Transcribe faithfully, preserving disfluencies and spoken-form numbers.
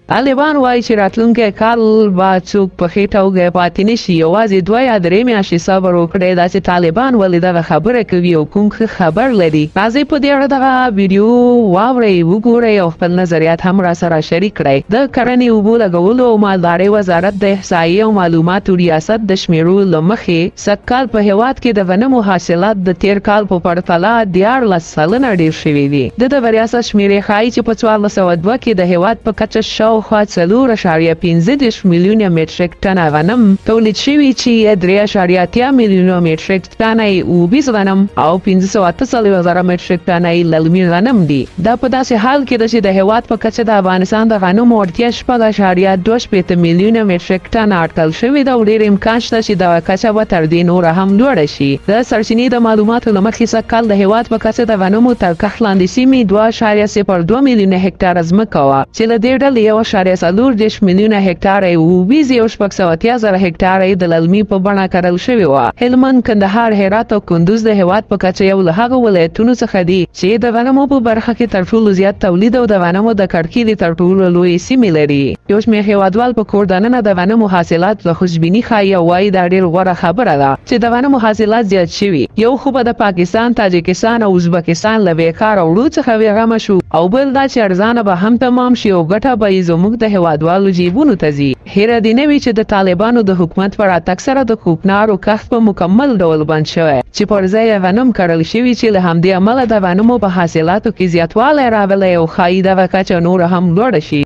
طالبان وایي چې راتلونکی کال به څوک په ښه توګه پاتې نشي. یوازې دوه یا درې میاشتې صبر وکړئ. داسې طالبان ولې دغه خبره کوي او کوم ښه خبر لري؟ راځئ په دې اړه دغه ویډیو واورئ، وګورئ او خپل نظریات هم راسره شریک کړئ. د کرنې، اوبو لګولو او مالدارۍ وزارت د احصایې او معلوماتو ریاست د شمیرو له مخې سږکال په هېواد کې د غنمو حاصلات د تیر کال په پرتله دیارلس سلنه ډېر شوي دي. د دغه ریاست شمیرې ښایي چې په څوارلس سوه دوه کې د هېواد په کچه شاوخوا څلور اعشاریه پنځه دېرش میلیونه مټریک ټنه غنم تولید شوي چې درې اعشاریه اتیا میلیونه مټریک ټنه یې اوبیز غنم او پنځه سوه اته څلوېښت زره مټریک ټنه یې للمي غنم دي. دا په داسې حال کې ده چې د هېواد په کچه د افغانستان د غنمو اړتیا شپږ اعشاریه دوه شپېته میلیونه مټریک ټنه اټکل شوې ده او ډېر امکان شته چې دغه کچه به تر دې نوره هم لوړه شي. د سرچینې د معلوماتو له مخې سږکال د هېواد په کچه د غنمو تر کښت لاندې سیمې دوه اعشاریه صفر دوه میلیونه هکټاره ځمکه وه چې له دې ډلې یو اعشاریه څلور دېرش میلیونه هکټاره یې اوبیز او شپږ سوه اتیا زره هکټاره یې د للمي په بڼه کرل شوې وه. هلمند، کندهار، هرات او کندوز د هېواد په کچه یو له هغو ولایتونو څخه دي چې د غنمو په برخه کې تر ټولو زیات تولید او د غنمو د کړکېلې تر ټولو لویې سیمې لري. یو شمېر هېوادوال په کور دننه د غنمو حاصلات له خوشبیني ښایي او وایي دا ډېر غوره خبره ده چې د غنمو حاصلات زیات شوي. یو خو به د پاکستان، تاجکستان او ازبکستان له بیکاره وړو څخه بېغمه شو او بل دا چې ارزانه به هم تمام شي او ګټه به یې زموږ د هېوادوالو جیبونو ته ځي. هیره دې نه وي چې د طالبانو د حکومت په راتګ سره د کوکنارو کښت په مکمل ډول بند شوی چې پر ځای یې غنم کرل شوي چې له همدې امله د غنمو په حاصلاتو کې زیاتوالی راغلی او ښایي دغه کچه نوره هم لوړه شي.